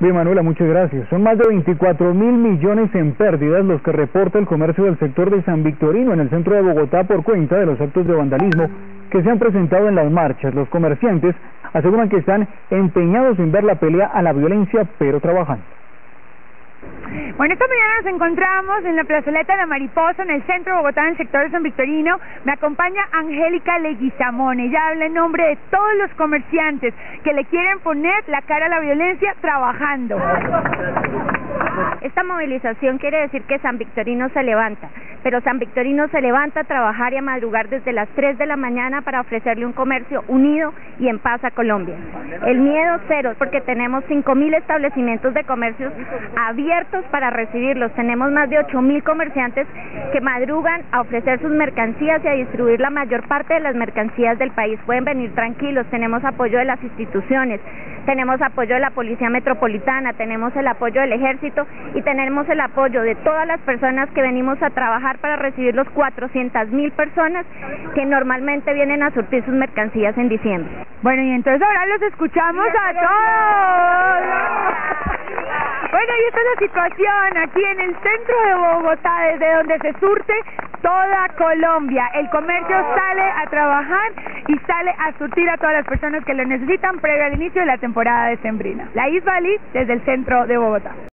Bien, Manuela, muchas gracias. Son más de 24.000 millones en pérdidas los que reporta el comercio del sector de San Victorino en el centro de Bogotá por cuenta de los actos de vandalismo que se han presentado en las marchas. Los comerciantes aseguran que están empeñados en ver la pelea a la violencia, pero trabajando. Bueno, esta mañana nos encontramos en la plazoleta de la Mariposa, en el centro de Bogotá, en el sector de San Victorino. Me acompaña Angélica Leguizamón. Ella habla en nombre de todos los comerciantes que le quieren poner la cara a la violencia trabajando. Esta movilización quiere decir que San Victorino se levanta, pero San Victorino se levanta a trabajar y a madrugar desde las 3 de la mañana para ofrecerle un comercio unido y en paz a Colombia. El miedo cero, porque tenemos 5.000 establecimientos de comercios abiertos para recibirlos. Tenemos más de 8.000 comerciantes que madrugan a ofrecer sus mercancías y a distribuir la mayor parte de las mercancías del país. Pueden venir tranquilos, tenemos apoyo de las instituciones, tenemos apoyo de la Policía Metropolitana, tenemos el apoyo del Ejército y tenemos el apoyo de todas las personas que venimos a trabajar para recibir los 400.000 personas que normalmente vienen a surtir sus mercancías en diciembre. Bueno, y entonces ahora los escuchamos a todos. Bueno, y esta es la situación aquí en el centro de Bogotá, desde donde se surte toda Colombia. El comercio sale a trabajar y sale a surtir a todas las personas que lo necesitan previo al inicio de la temporada decembrina. La Isbali, desde el centro de Bogotá.